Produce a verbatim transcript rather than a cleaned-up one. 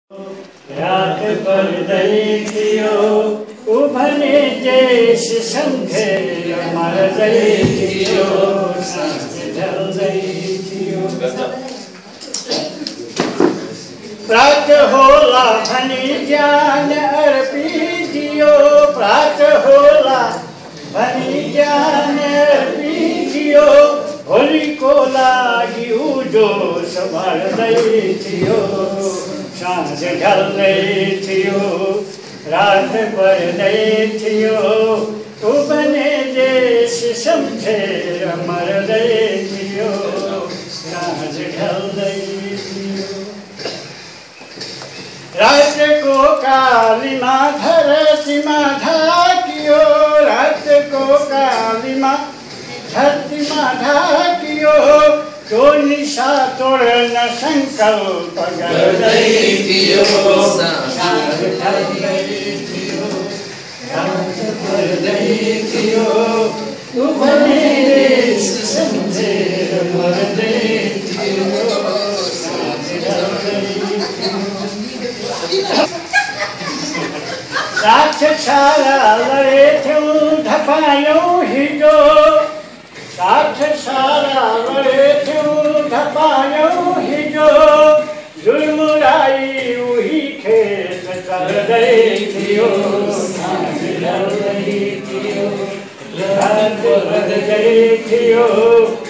रात पर्दै थियो उभने देश सम्झेर मर्दै थियो साँझ ढल्दै थियो प्रात होला भनी ज्ञान अर्पिदियो प्रात होला भनी ज्ञान अर्पिदियो भोलिको लागि उजोस भर्दै थियो साँझ ढल्दै थियो रात पर्दै थियो उभने देश सम्झेर मर्दै थियो साँझ ढल्दै थियो रातको कालीमा धरतीमा ढाकियो रातको कालीमा धरतीमा ढाकियो त्यो निशा तोड्न संकल्प गर्दै थियो साँझ ढल्दै थियो रात पर्दै थियो उभने देश सम्झेर मर्दै थियो साँझ ढल्दै थियो साथ सारा लडेथ्यौँ धपायौँ हिजो साथ सारा लडेथ्यौँ धपायौँ हिजो झुलमुराई उही खेत चल्दै थियो साँझ ढल्दै थियो रात पर्दै थियो